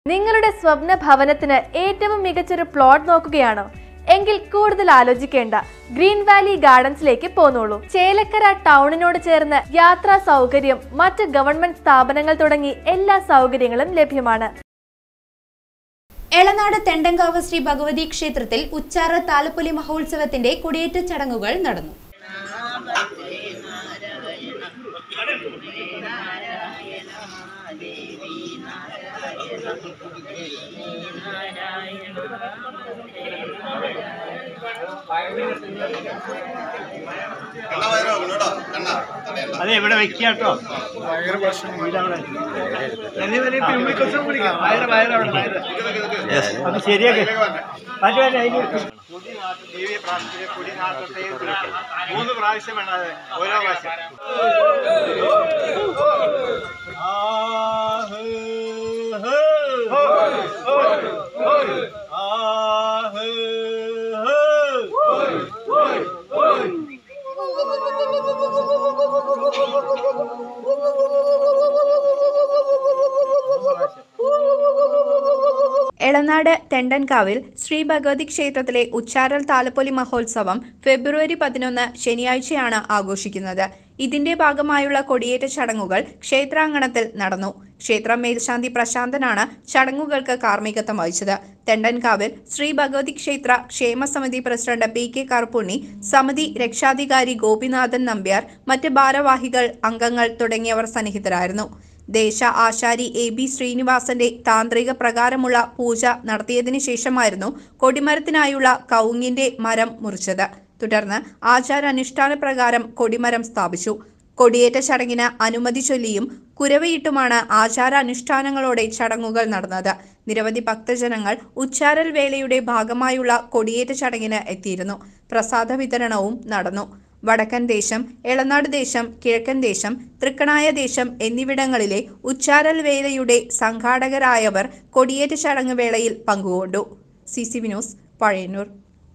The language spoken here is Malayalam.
നിങ്ങളുടെ സ്വപ്ന ഭവനത്തിന് ഏറ്റവും മികച്ചൊരു പ്ലോട്ട് നോക്കുകയാണോ? എങ്കിൽ കൂടുതൽ ആലോചിക്കേണ്ട, ഗ്രീൻ വാലി ഗാർഡൻസിലേക്ക് പോന്നോളൂ. ചേലക്കര ടൗണിനോട് ചേർന്ന് യാത്രാ സൗകര്യം, മറ്റ് ഗവൺമെന്റ് സ്ഥാപനങ്ങൾ തുടങ്ങി എല്ലാ സൗകര്യങ്ങളും ലഭ്യമാണ്. എളനാട് തെണ്ടങ്കാവ് ശ്രീ ഭഗവതി ക്ഷേത്രത്തിൽ ഉച്ചാറ താലപ്പൊലി മഹോത്സവത്തിന്റെ കൊടിയേറ്റ ചടങ്ങുകൾ നടന്നു. അതെ ഇവിടെ വെക്കാട്ടോ അത് ശരിയാക്കി മൂന്ന് പ്രാവശ്യം വേണം. ഓരോ പ്രാവശ്യം എളനാട് തെണ്ടൻകാവിൽ ശ്രീ ഭഗവതി ക്ഷേത്രത്തിലെ ഉച്ചാരൽ താലപ്പൊലി മഹോത്സവം ഫെബ്രുവരി 11 ശനിയാഴ്ചയാണ് ആഘോഷിക്കുന്നത്. ഇതിന്റെ ഭാഗമായുള്ള കൊടിയേറ്റ ചടങ്ങുകൾ ക്ഷേത്രാങ്കണത്തിൽ നടന്നു. ക്ഷേത്ര മേൽശാന്തി പ്രശാന്തനാണ് ചടങ്ങുകൾക്ക് കാർമ്മികത്വം വഹിച്ചത്. തെണ്ടൻകാവിൽ ശ്രീ ഭഗവതി ക്ഷേത്ര ക്ഷേമ സമിതി പ്രസിഡന്റ് PK കറുപ്പുണ്ണി, സമിതി രക്ഷാധികാരി ഗോപിനാഥൻ നമ്പ്യാർ, മറ്റ് ഭാരവാഹികൾ, അംഗങ്ങൾ തുടങ്ങിയവർ സന്നിഹിതരായിരുന്നു. ദേശ ആശാരി AB ശ്രീനിവാസന്റെ താന്ത്രിക പ്രകാരമുള്ള പൂജ നടത്തിയതിനു ശേഷമായിരുന്നു കൊടിമരത്തിനായുള്ള കവുങ്ങിന്റെ മരം മുറിച്ചത്. തുടർന്ന് ആചാരാനുഷ്ഠാന പ്രകാരം കൊടിമരം സ്ഥാപിച്ചു. കൊടിയേറ്റ ചടങ്ങിന് അനുമതി ചൊല്ലിയും കുരവയിട്ടുമാണ് ആചാരാനുഷ്ഠാനങ്ങളോടെ ചടങ്ങുകൾ നടന്നത്. നിരവധി ഭക്തജനങ്ങൾ ഉച്ചാരൽ വേളയുടെ ഭാഗമായുള്ള കൊടിയേറ്റ ചടങ്ങിന് എത്തിയിരുന്നു. പ്രസാദ വിതരണവും നടന്നു. വടക്കൻ ദേശം, എളനാട് ദേശം, കിഴക്കൻ ദേശം, തൃക്കണായ ദേശം എന്നിവിടങ്ങളിലെ ഉച്ചാരൽ വേലയുടെ സംഘാടകരായവർ കൊടിയേറ്റ ചടങ്ങ് വേളയിൽ പങ്കുകൊണ്ടു. CCV news, Pazhayannur.